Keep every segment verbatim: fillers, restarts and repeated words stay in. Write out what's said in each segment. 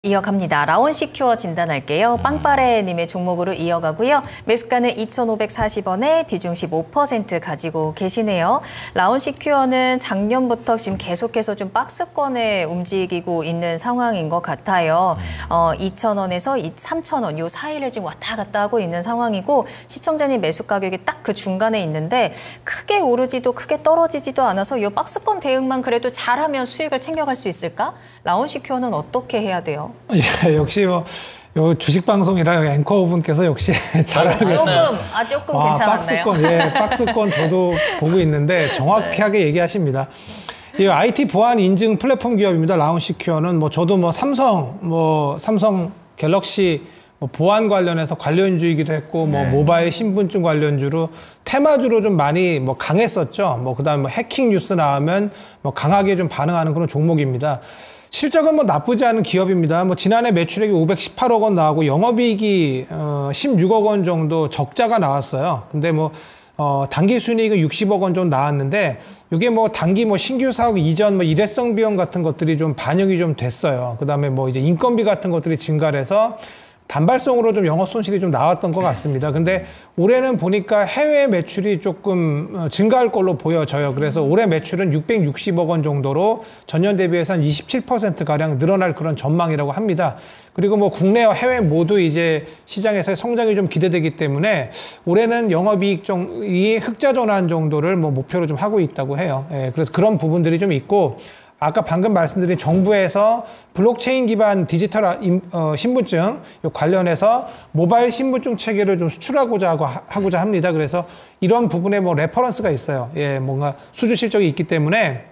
이어갑니다. 라온시큐어 진단할게요. 음. 빵빠레님의 종목으로 이어가고요. 매수가는 이천오백사십 원에 비중 십오 퍼센트 가지고 계시네요. 라온시큐어는 작년부터 지금 계속해서 좀 박스권에 움직이고 있는 상황인 것 같아요. 어, 이천 원에서 삼천 원 요 사이를 지금 왔다 갔다 하고 있는 상황이고 시청자님 매수 가격이 딱 그 중간에 있는데 크게 오르지도 크게 떨어지지도 않아서 요 박스권 대응만 그래도 잘하면 수익을 챙겨갈 수 있을까? 라온시큐어는 어떻게 해야 돼요? 예, 역시 뭐 요 주식 방송이라 앵커분께서 역시 잘 알고 계세요. 조금, 아 조금 아, 괜찮았나요? 박스권, 예, 박스권 저도 보고 있는데 정확하게 네. 얘기하십니다. 이 아이티 보안 인증 플랫폼 기업입니다. 라온시큐어는 뭐 저도 뭐 삼성, 뭐 삼성 갤럭시 뭐 보안 관련해서 관련주이기도 했고, 뭐 네. 모바일 신분증 관련주로 테마주로 좀 많이 뭐 강했었죠. 뭐 그다음 뭐 해킹 뉴스 나오면 뭐 강하게 좀 반응하는 그런 종목입니다. 실적은 뭐 나쁘지 않은 기업입니다. 뭐 지난해 매출액이 오백십팔억 원 나오고 영업이익이 어 십육억 원 정도 적자가 나왔어요. 근데 뭐 어 단기 순이익은 육십억 원 정도 나왔는데 이게 뭐 단기 뭐 신규 사업 이전 뭐 일회성 비용 같은 것들이 좀 반영이 좀 됐어요. 그다음에 뭐 이제 인건비 같은 것들이 증가를 해서 단발성으로 좀 영업 손실이 좀 나왔던 것 같습니다. 근데 올해는 보니까 해외 매출이 조금 증가할 걸로 보여져요. 그래서 올해 매출은 육백육십억 원 정도로 전년 대비해서 한 이십칠 퍼센트 가량 늘어날 그런 전망이라고 합니다. 그리고 뭐 국내와 해외 모두 이제 시장에서의 성장이 좀 기대되기 때문에 올해는 영업이익이 흑자 전환 정도를 뭐 목표로 좀 하고 있다고 해요. 예, 그래서 그런 부분들이 좀 있고, 아까 방금 말씀드린 정부에서 블록체인 기반 디지털 어, 신분증 관련해서 모바일 신분증 체계를 좀 수출하고자 하고, 하고자 합니다. 그래서 이런 부분에 뭐 레퍼런스가 있어요. 예, 뭔가 수주 실적이 있기 때문에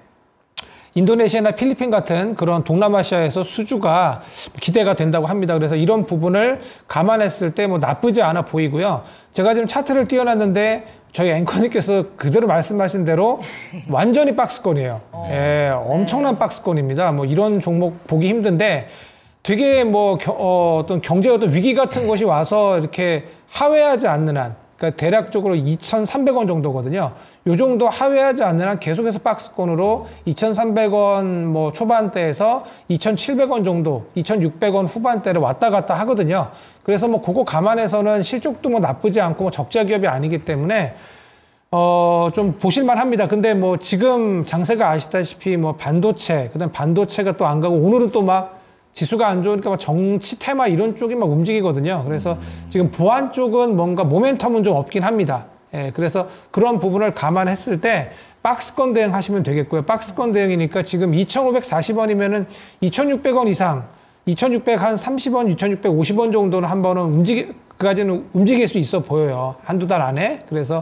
인도네시아나 필리핀 같은 그런 동남아시아에서 수주가 기대가 된다고 합니다. 그래서 이런 부분을 감안했을 때 뭐 나쁘지 않아 보이고요. 제가 지금 차트를 띄워놨는데 저희 앵커님께서 그대로 말씀하신 대로 완전히 박스권이에요. 예, 엄청난 박스권입니다. 뭐 이런 종목 보기 힘든데 되게 뭐 겨, 어, 어떤 경제 어떤 위기 같은 것이 와서 이렇게 하회하지 않는 한, 그러니까 대략적으로 이천삼백 원 정도거든요. 요 정도 하회하지 않는 한 계속해서 박스권으로 이천삼백 원 뭐 초반대에서 이천칠백 원 정도, 이천육백 원 후반대를 왔다 갔다 하거든요. 그래서 뭐 그거 감안해서는 실적도 뭐 나쁘지 않고 뭐 적자 기업이 아니기 때문에 어, 좀 보실만 합니다. 근데 뭐 지금 장세가 아시다시피 뭐 반도체, 그다음 반도체가 또 안 가고 오늘은 또 막 지수가 안 좋으니까 막 정치 테마 이런 쪽이 막 움직이거든요. 그래서 음. 지금 보안 쪽은 뭔가 모멘텀은 좀 없긴 합니다. 예, 그래서 그런 부분을 감안했을 때 박스권 대응 하시면 되겠고요. 박스권 대응이니까 지금 이천오백사십 원이면은 이천육백 원 이상, 이천육백삼십 원, 이천육백오십 원 정도는 한 번은 움직이, 그까지는 움직일 수 있어 보여요. 한두 달 안에. 그래서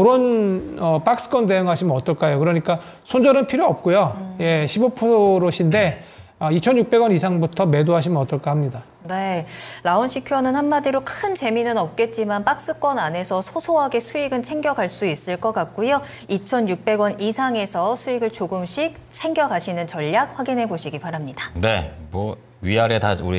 그런 어, 박스권 대응하시면 어떨까요? 그러니까 손절은 필요 없고요. 음. 예, 십오 퍼센트인데 아, 이천육백 원 이상부터 매도하시면 어떨까 합니다. 네, 라온시큐어는 한마디로 큰 재미는 없겠지만 박스권 안에서 소소하게 수익은 챙겨갈 수 있을 것 같고요. 이천육백 원 이상에서 수익을 조금씩 챙겨가시는 전략 확인해 보시기 바랍니다. 네, 뭐 위아래 다 우리